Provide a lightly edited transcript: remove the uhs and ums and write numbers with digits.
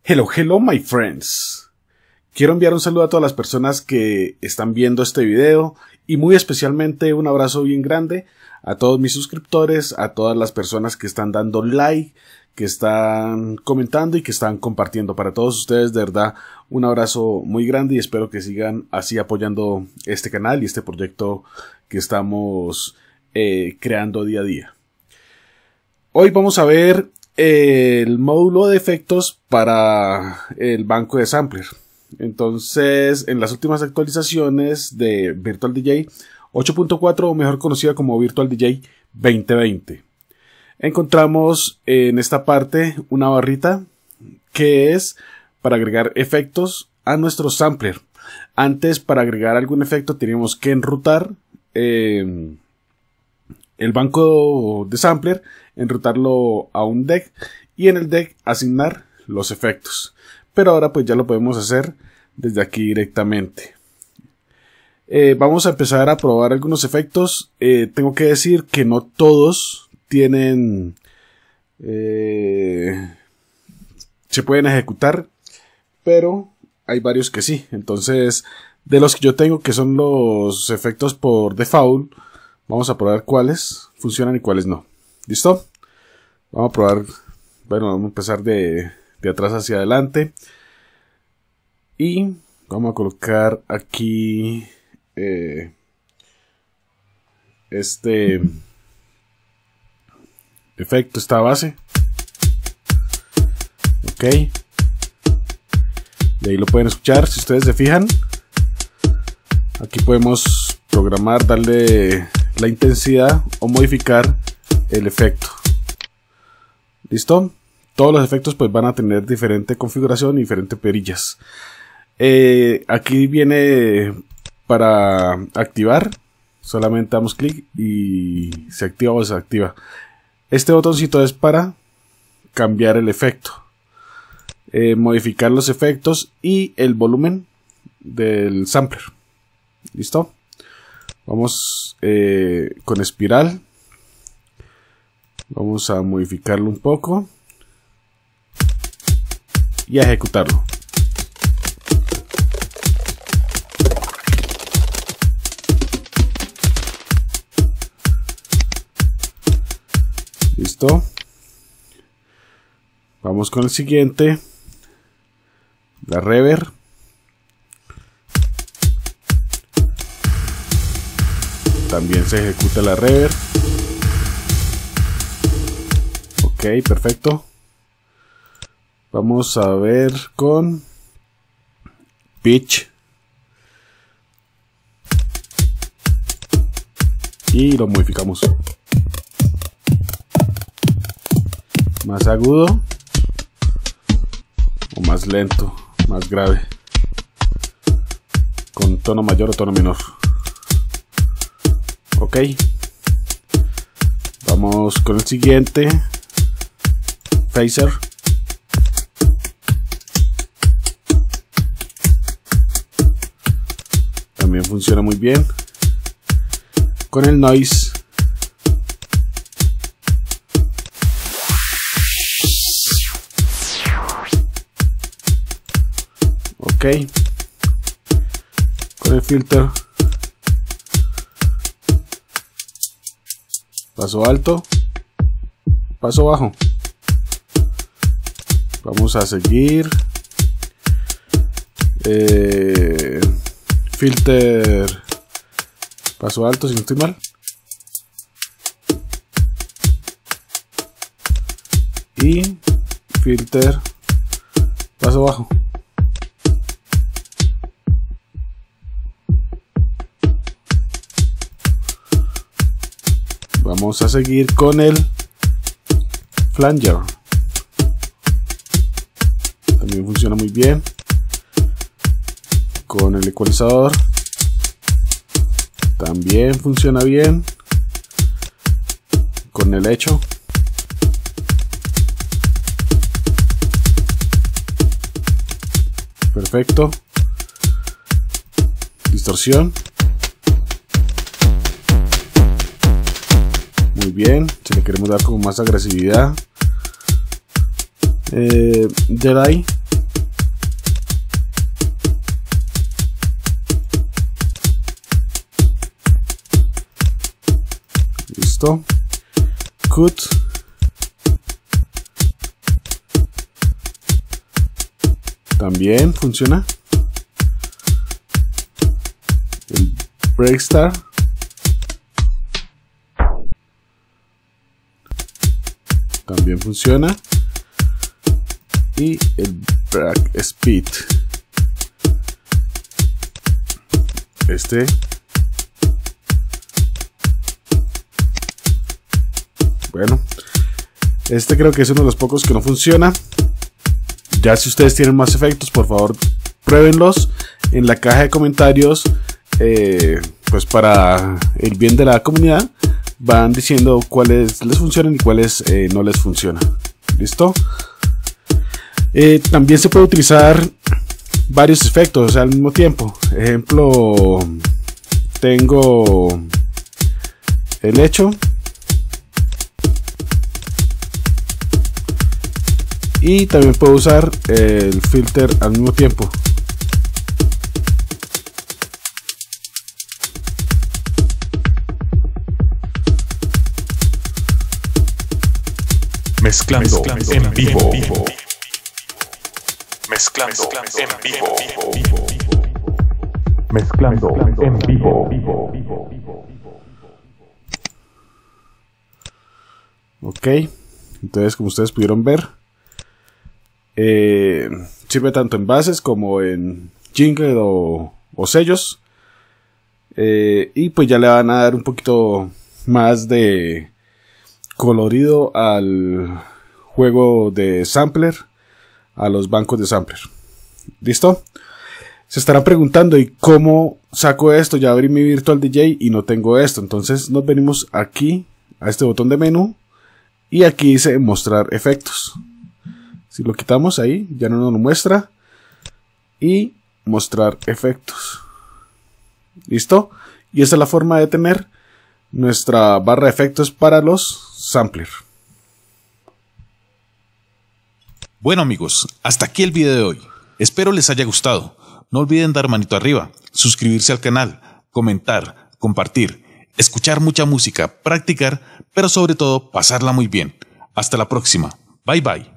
Hello, hello my friends. Quiero enviar un saludo a todas las personas que están viendo este video y muy especialmente un abrazo bien grande a todos mis suscriptores, a todas las personas que están dando like, que están comentando y que están compartiendo. Para todos ustedes, de verdad, un abrazo muy grande y espero que sigan así apoyando este canal y este proyecto que estamos creando día a día. Hoy vamos a ver el módulo de efectos para el banco de sampler. Entonces, en las últimas actualizaciones de Virtual DJ 8.4, o mejor conocida como Virtual DJ 2020, encontramos en esta parte una barrita que es para agregar efectos a nuestro sampler. Antes, para agregar algún efecto, teníamos que enrutar el banco de sampler, enrutarlo a un deck y en el deck asignar los efectos. Pero ahora pues ya lo podemos hacer desde aquí directamente. Vamos a empezar a probar algunos efectos. Tengo que decir que no todos tienen se pueden ejecutar, pero hay varios que sí. Entonces, de los que yo tengo, que son los efectos por default, vamos a probar cuáles funcionan y cuáles no. ¿Listo? Vamos a probar. Bueno, vamos a empezar de atrás hacia adelante. Y vamos a colocar aquí este efecto, esta base. Ok. De ahí lo pueden escuchar. Si ustedes se fijan, aquí podemos programar, darle la intensidad o modificar el efecto. ¿Listo? Todos los efectos pues van a tener diferente configuración y diferentes perillas. Aquí viene para activar. Solamente damos clic y se activa o desactiva. Este botoncito es para cambiar el efecto, modificar los efectos y el volumen del sampler. ¿Listo? Vamos con espiral. Vamos a modificarlo un poco y a ejecutarlo. Listo. Vamos con el siguiente, la reverb. También se ejecuta la reverb. Ok, perfecto. Vamos a ver con pitch y lo modificamos. Más agudo o más lento, más grave, con tono mayor o tono menor. Ok, vamos con el siguiente, phaser. También funciona muy bien. Con el noise. Ok. Con el filter. Paso alto. Paso bajo. Vamos a seguir. Filter. Paso alto, si no estoy mal. Y filter. Paso bajo. Vamos a seguir con el flanger. También funciona muy bien. Con el ecualizador también funciona bien. Con el hecho. Perfecto. Distorsión. Muy bien. Si le queremos dar como más agresividad. Jedi. Listo. Cut. También funciona. El Breakstar. También funciona. Y el Break Speed. Bueno, creo que es uno de los pocos que no funciona. Ya si ustedes tienen más efectos, por favor pruébenlos en la caja de comentarios. Pues para el bien de la comunidad van diciendo cuáles les funcionan y cuáles no les funcionan. ¿Listo? También se puede utilizar varios efectos al mismo tiempo. Ejemplo, tengo el hecho y también puedo usar el filter al mismo tiempo. Mezclando en vivo. Mezclando en vivo. Mezclando en vivo. Ok, entonces como ustedes pudieron ver, sirve tanto en bases como en jingle o sellos. Y pues ya le van a dar un poquito más de colorido al juego de sampler, a los bancos de sampler. ¿Listo? Se estarán preguntando, ¿y cómo saco esto? Ya abrí mi Virtual DJ y no tengo esto. Entonces nos venimos aquí a este botón de menú y aquí dice mostrar efectos. Si lo quitamos ahí, ya no nos lo muestra. Y mostrar efectos. ¿Listo? Y esta es la forma de tener nuestra barra de efectos para los sampler. Bueno amigos, hasta aquí el video de hoy. Espero les haya gustado. No olviden dar manito arriba, suscribirse al canal, comentar, compartir, escuchar mucha música, practicar, pero sobre todo pasarla muy bien. Hasta la próxima. Bye bye.